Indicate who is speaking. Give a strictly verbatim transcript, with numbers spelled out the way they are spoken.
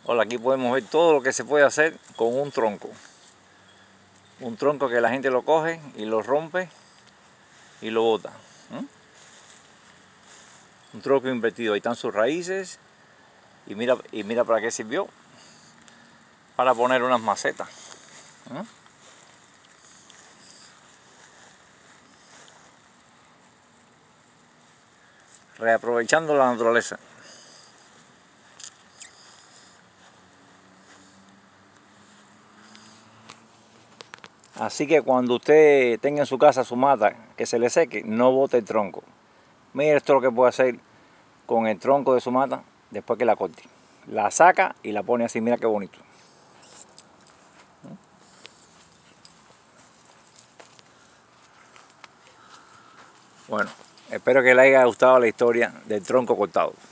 Speaker 1: Hola, aquí podemos ver todo lo que se puede hacer con un tronco. Un tronco que la gente lo coge y lo rompe y lo bota. ¿Mm? Un tronco invertido, ahí están sus raíces y mira, y mira para qué sirvió. Para poner unas macetas. ¿Mm? Reaprovechando la naturaleza. Así que cuando usted tenga en su casa su mata que se le seque, no bote el tronco. Mire esto lo que puede hacer con el tronco de su mata después que la corte. La saca y la pone así, mira qué bonito. Bueno, espero que le haya gustado la historia del tronco cortado.